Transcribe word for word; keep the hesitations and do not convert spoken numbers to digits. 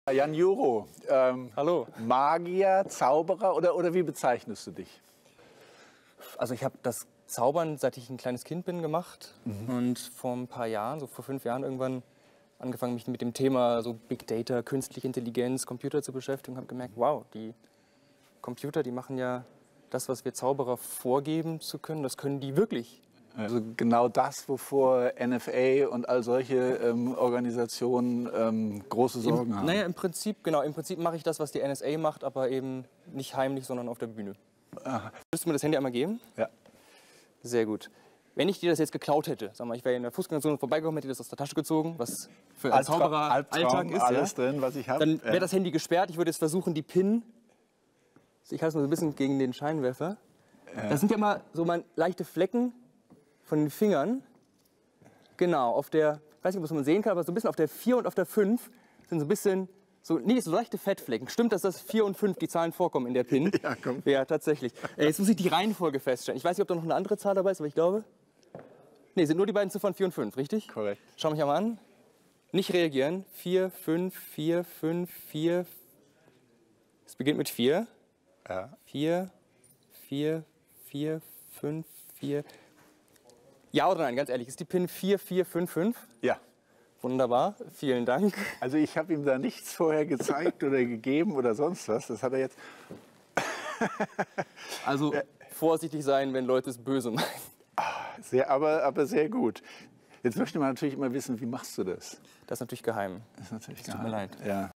Jan Juro, ähm, Hallo. Magier, Zauberer oder, oder wie bezeichnest du dich? Also ich habe das Zaubern, seit ich ein kleines Kind bin, gemacht. Mhm. Und vor ein paar Jahren, so vor fünf Jahren irgendwann, angefangen, mich mit dem Thema so Big Data, künstliche Intelligenz, Computer zu beschäftigen und habe gemerkt, wow, die Computer, die machen ja das, was wir Zauberer vorgeben zu können, das können die wirklich. Also genau das, wovor N F A und all solche ähm, Organisationen ähm, große Sorgen Im, haben. Naja, im Prinzip, genau, im Prinzip mache ich das, was die N S A macht, aber eben nicht heimlich, sondern auf der Bühne. Aha. Würdest du mir das Handy einmal geben? Ja. Sehr gut. Wenn ich dir das jetzt geklaut hätte, sag mal, ich wäre in der Fußgängerzone vorbeigekommen, hätte dir das aus der Tasche gezogen, was für einen Zauberer Albtraum, Alltag ist, alles ja? drin, was ich habe. Dann wäre ja. das Handy gesperrt. Ich würde jetzt versuchen, die PIN, ich halte es mal so ein bisschen gegen den Scheinwerfer. Ja. Das sind ja immer so mal leichte Flecken von den Fingern. Genau, auf der, ich weiß nicht, ob man sehen kann, aber so ein bisschen auf der vier und auf der fünf sind so ein bisschen, so, nee, so leichte Fettflecken. Stimmt, dass das vier und fünf die Zahlen vorkommen in der PIN? Ja, komm. Ja, tatsächlich. Äh, jetzt muss ich die Reihenfolge feststellen. Ich weiß nicht, ob da noch eine andere Zahl dabei ist, aber ich glaube... Nee, sind nur die beiden Ziffern vier und fünf, richtig? Korrekt. Schau mich einmal an. Nicht reagieren. vier, fünf, vier, fünf, vier. Es beginnt mit vier. Ja. vier, vier, vier, fünf, vier. Ja oder nein, ganz ehrlich, ist die PIN vier vier fünf fünf? Ja. Wunderbar, vielen Dank. Also ich habe ihm da nichts vorher gezeigt oder gegeben oder sonst was. Das hat er jetzt... Also vorsichtig sein, wenn Leute es böse meinen. Sehr, aber, aber sehr gut. Jetzt möchte man natürlich immer wissen, wie machst du das? Das ist natürlich geheim. Das ist natürlich Tut mir leid. Ja.